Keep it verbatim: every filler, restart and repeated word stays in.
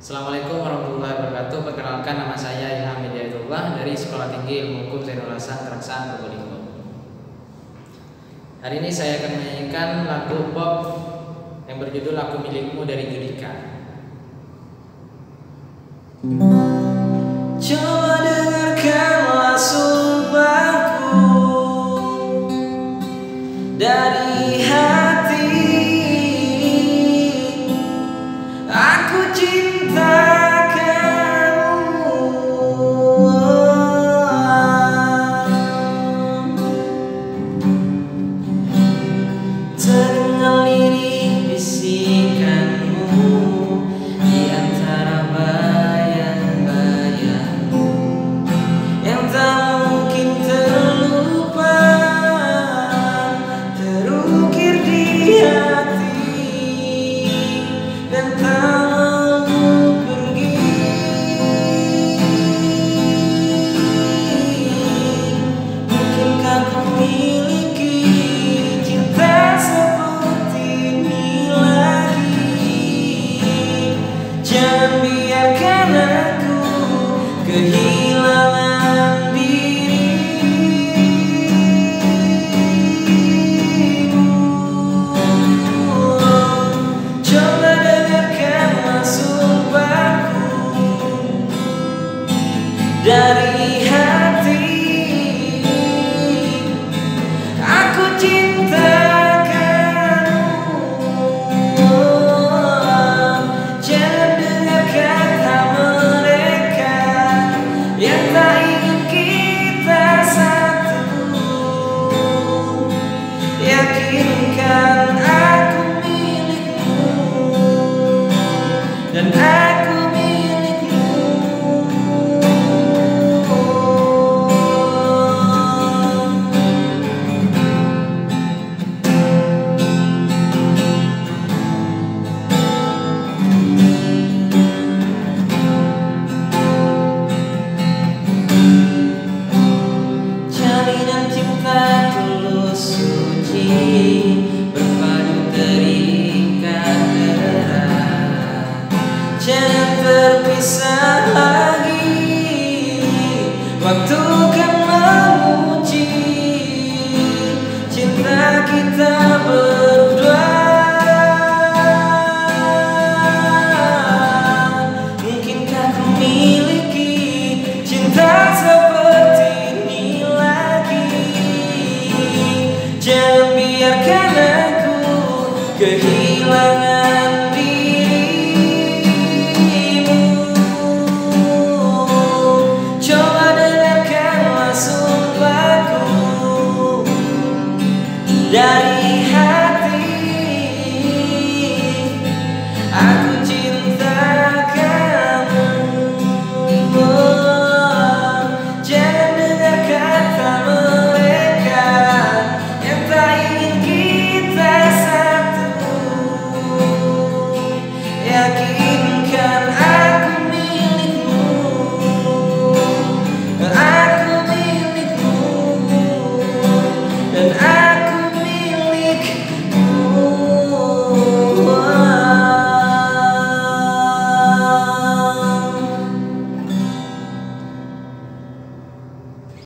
Assalamualaikum warahmatullahi wabarakatuh. Perkenalkan, nama saya Ilham Hidayatullah dari Sekolah Tinggi Ilmu Hukum Zainul Hasan Keraksaan Probolinggo. Hari ini saya akan menyanyikan lagu pop yang berjudul Aku Milikmu dari Judika. Coba dengarkanlah sumpahku dari hati. Aku cinta kamu. Terdengar lirik bisikanmu di antara bayang-bayangmu yang tak mungkin terlupa, terukir di hati dan tak mau pergi. Mungkinkah ku miliki cinta seperti ini lagi? Jangan biarkan aku kehilangan dirimu. Coba dengarkanlah sumpahku dari hati. Aku cinta kamu. Jangan dengar kata mereka yang tak ingin kita satu. Yakinkan aku milikmu dan aku milikmu. Jalinan cinta tulus suci berpadu terikat erat. Jangan terpisah lagi, waktu kan menguji cinta kita ber